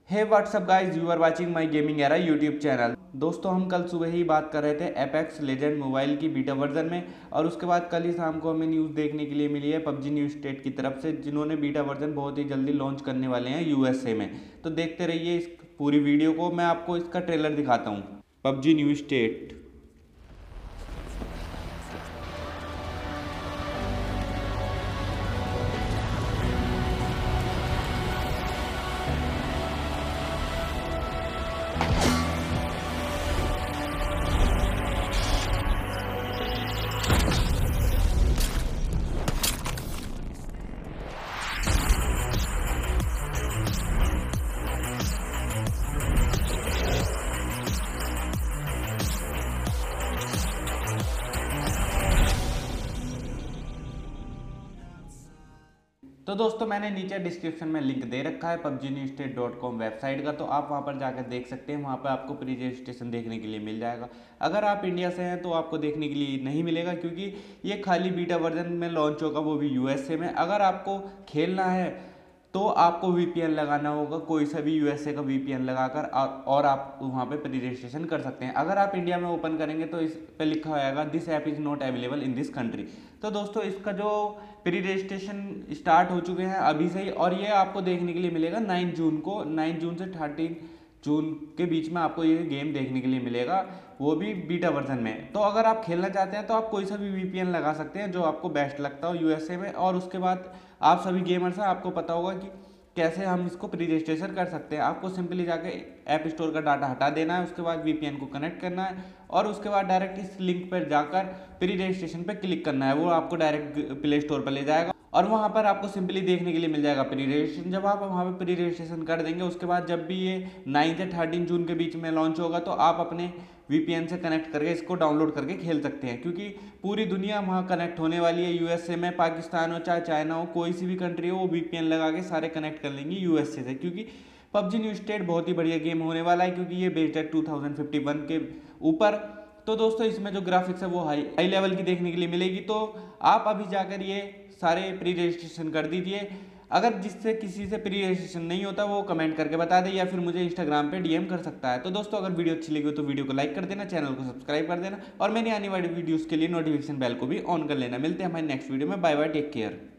Hey WhatsApp guys, you are watching my gaming era YouTube channel. दोस्तों, हम कल सुबह ही बात कर रहे थे एपेक्स लेजेंड मोबाइल की बीटा वर्जन में, और उसके बाद कल ही शाम को हमें न्यूज़ देखने के लिए मिली है पबजी न्यू स्टेट की तरफ से, जिन्होंने बीटा वर्जन बहुत ही जल्दी लॉन्च करने वाले हैं यूएसए में। तो देखते रहिए इस पूरी वीडियो को। मैं आपको इसका ट्रेलर दिखाता हूँ। PUBG new state. तो दोस्तों, मैंने नीचे डिस्क्रिप्शन में लिंक दे रखा है pubgnew.com वेबसाइट का, तो आप वहां पर जाकर देख सकते हैं। वहां पर आपको प्री रजिस्ट्रेशन देखने के लिए मिल जाएगा। अगर आप इंडिया से हैं तो आपको देखने के लिए नहीं मिलेगा, क्योंकि ये खाली बीटा वर्जन में लॉन्च होगा, वो भी यूएसए में। अगर आपको खेलना है तो आपको वीपीएन लगाना होगा, कोई सा भी यूएसए का वीपीएन लगाकर, और आप वहाँ पे प्री रजिस्ट्रेशन कर सकते हैं। अगर आप इंडिया में ओपन करेंगे तो इस पे लिखा होगा this app is not available in this country. तो दोस्तों, इसका जो प्री रजिस्ट्रेशन स्टार्ट हो चुके हैं अभी से ही, और ये आपको देखने के लिए मिलेगा 9 जून को। 9 जून से 13 जून के बीच में आपको ये गेम देखने के लिए मिलेगा, वो भी बीटा वर्जन में। तो अगर आप खेलना चाहते हैं तो आप कोई सा भी वीपीएन लगा सकते हैं जो आपको बेस्ट लगता हो यूएसए में। और उसके बाद आप सभी गेमर्स हैं, आपको पता होगा कि कैसे हम इसको प्री रजिस्ट्रेशन कर सकते हैं। आपको सिंपली जाके ऐप स्टोर का डाटा हटा देना है, उसके बाद वीपीएन को कनेक्ट करना है, और उसके बाद डायरेक्ट इस लिंक पर जाकर प्री रजिस्ट्रेशन पर क्लिक करना है। वो आपको डायरेक्ट प्ले स्टोर पर ले जाएगा, और वहाँ पर आपको सिंपली देखने के लिए मिल जाएगा प्री रजिस्ट्रेशन। जब आप वहाँ पर प्री रजिस्ट्रेशन कर देंगे, उसके बाद जब भी ये 9 से 13 जून के बीच में लॉन्च होगा, तो आप अपने वीपीएन से कनेक्ट करके इसको डाउनलोड करके खेल सकते हैं। क्योंकि पूरी दुनिया वहाँ कनेक्ट होने वाली है यूएसए में। पाकिस्तान हो चाहे चाइना हो, कोई सी भी कंट्री हो, वो वीपीएन लगा के सारे कनेक्ट कर लेंगे यूएसए से। क्योंकि पबजी न्यू स्टेट बहुत ही बढ़िया गेम होने वाला है, क्योंकि ये बेस्ड है 2051 के ऊपर। तो दोस्तों, इसमें जो ग्राफिक्स है वो हाई लेवल की देखने के लिए मिलेगी। तो आप अभी जाकर ये सारे प्री रजिस्ट्रेशन कर दीजिए। अगर जिससे किसी से प्री रजिस्ट्रेशन नहीं होता, वो कमेंट करके बता दे, या फिर मुझे इंस्टाग्राम पे डीएम कर सकता है। तो दोस्तों, अगर वीडियो अच्छी लगी हो तो वीडियो को लाइक कर देना, चैनल को सब्सक्राइब कर देना, और मेरी आने वाली वीडियोस के लिए नोटिफिकेशन बेल को भी ऑन कर लेना। मिलते हैं हमारे नेक्स्ट वीडियो में। Bye bye, take care.